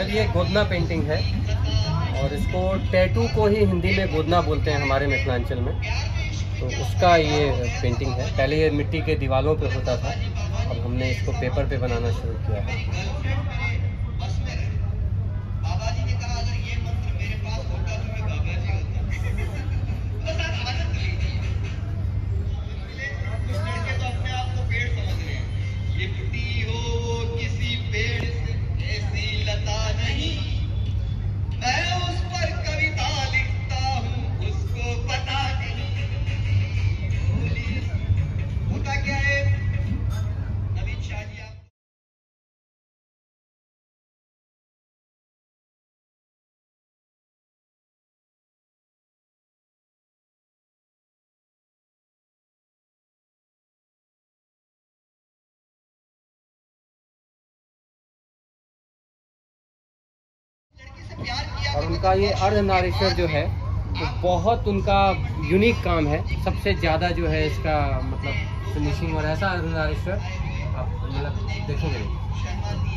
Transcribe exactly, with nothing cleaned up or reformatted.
Sir ये गोदना painting है और इसको टैटू को ही हिंदी में गोदना बोलते हैं हमारे मिथिलांचल में। तो उसका ये पेंटिंग है। पहले ये मिट्टी के दीवारों पे होता था, अब हमने इसको पेपर पे बनाना शुरू किया है। और उनका ये अर्धनारीश्वर जो है तो बहुत उनका यूनिक काम है। सबसे ज़्यादा जो है इसका मतलब फिनिशिंग और ऐसा अर्धनारीश्वर आप मतलब देखेंगे।